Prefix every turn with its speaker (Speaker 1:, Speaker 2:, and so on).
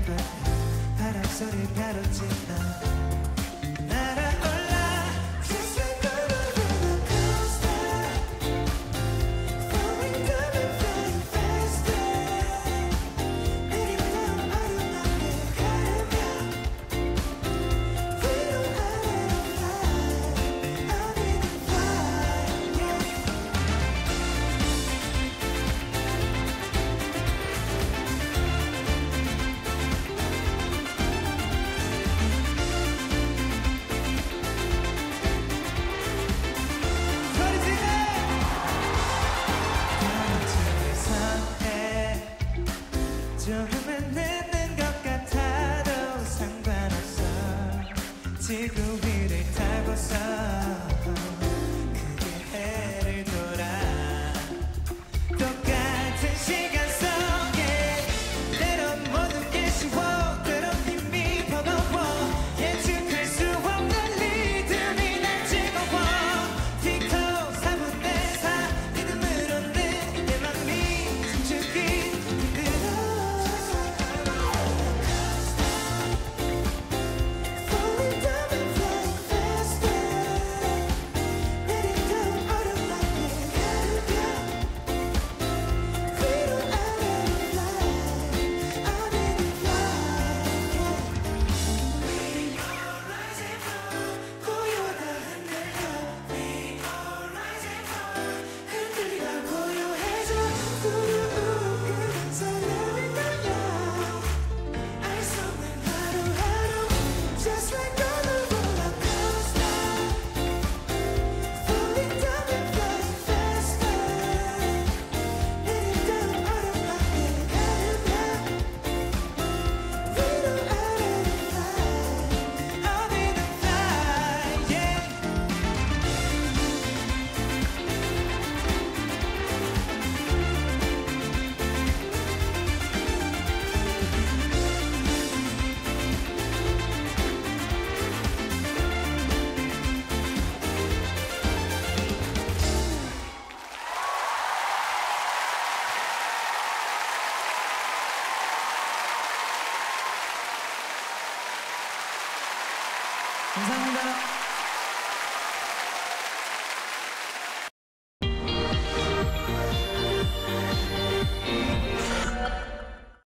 Speaker 1: 거야. 바람소리 가로질러 날아올라 Just like a roller coaster Falling down and flying faster 내린 다음 어둠하게 가르며 위로 아래로 fly I'll be the fly yeah. 조금은 늦는 것 같아도 상관없어 지구 위를 타고서 크게 해를 돌아 똑같은 시간 속에 때론 모든 게 쉬워 때론 힘이 버거워 예측할 수 없는 리듬이 날 즐거워 티코 4분의 4 리듬으로는 내 맘이 춤추기 힘들어 Falling down and flying faster 내린 다음 어둠하게 가르며 위로 아래로 fly I'm in the fly We all rise and fall 고요하다 흔들려 We all rise and fall 흔들리다 고요해져 두려움 그만 설레는 거야 알 수 없는 하루하루 Just like on a roller coaster Falling down and flying faster 내린 다음 어둠하게 가르며 위로 아래로 fly I'll be the fly yeah 감사합니다.